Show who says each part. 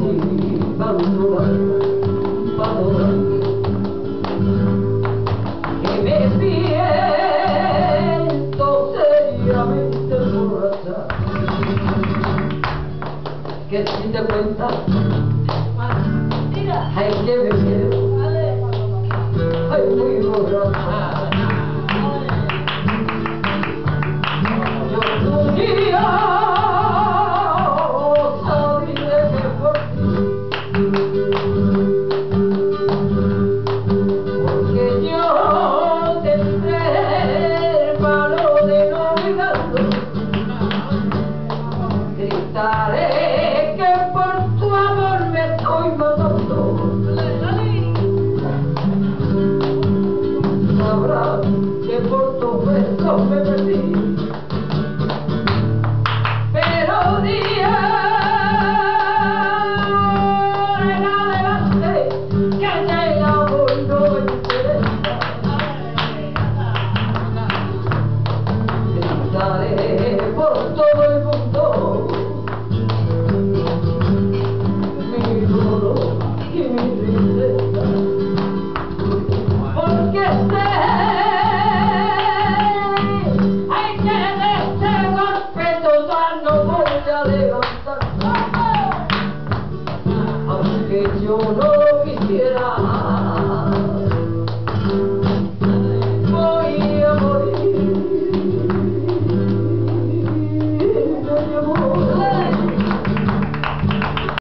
Speaker 1: bandura, bandura, que me siento seriamente borracha, que si te cuentas, hay que beber, hay muy borracha. Yo un día sabía que por ti, porque yo tendré el valor de no olvidarlo, gritaré que por tu amor me estoy matando. Sabrás que por tus besos me perdí, pero día en adelante que ya el amor no me interesa. Gritaré por todo el mundo mi dolor y mi tristeza, porque sé que de este golpe total no voy a levantar, aunque yo no